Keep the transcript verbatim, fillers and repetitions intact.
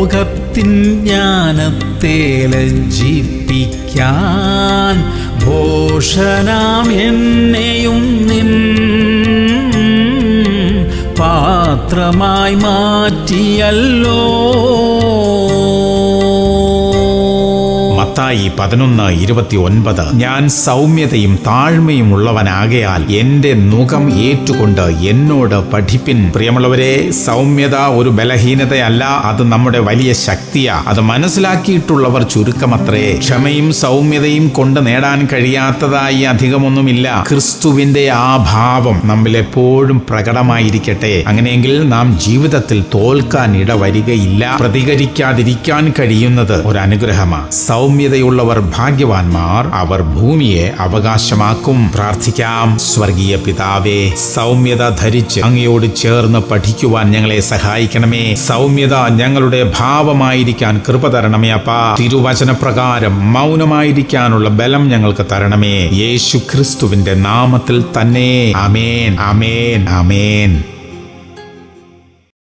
ലോകത്തിൻ ജ്ഞാനത്തെ ലജ്ജിപ്പിക്കാൻ ഭോഷനാം എന്നെയും നിൻ പാത്രമായി മാറ്റിയല്ലോ. മത്തായി പതിനൊന്ന് ഇരുപത്തി ഒൻപത്. ഞാൻ സൗമ്യതയും താഴ്മയും ഉള്ളവനാകയാൽ എന്റെ നുകം ഏറ്റുകൊണ്ട് എന്നോട് പഠിപ്പിൻ. പ്രിയമുള്ളവരെ, സൗമ്യത ഒരു ബലഹീനതയല്ല, അത് നമ്മുടെ വലിയ ശക്തിയാ. അത് മനസ്സിലാക്കിയിട്ടുള്ളവർ ചുരുക്കമത്രേ. ക്ഷമയും സൗമ്യതയും കൊണ്ട് നേടാൻ കഴിയാത്തതായി അധികമൊന്നുമില്ല. ക്രിസ്തുവിന്റെ ആ ഭാവം നമ്മിൽ എപ്പോഴും പ്രകടമായിരിക്കട്ടെ. അങ്ങനെയെങ്കിൽ നാം ജീവിതത്തിൽ തോൽക്കാൻ ഇടവരികയില്ല. പ്രതികരിക്കാതിരിക്കാൻ കഴിയുന്നത് ഒരു അനുഗ്രഹമാണ്. സൗമ്യതയുള്ളവർ ഭാഗ്യവാന്മാർ, അവർ ഭൂമിയെ അവകാശമാക്കും. പ്രാർത്ഥിക്കാം. സ്വർഗീയ പിതാവേ, സൗമ്യത ധരിച്ച് അങ്ങയോട് ചേർന്ന് പഠിക്കുവാൻ ഞങ്ങളെ സഹായിക്കണമേ. സൗമ്യത ഞങ്ങളുടെ ഭാവമായിരിക്കാൻ കൃപ തരണമേ അപ്പാ. തിരുവചനപ്രകാരം മൗനമായിരിക്കാനുള്ള ബലം ഞങ്ങൾക്ക് തരണമേ. യേശു ക്രിസ്തുവിന്റെ നാമത്തിൽ തന്നെ. ആമേൻ, ആമേൻ, ആമേൻ.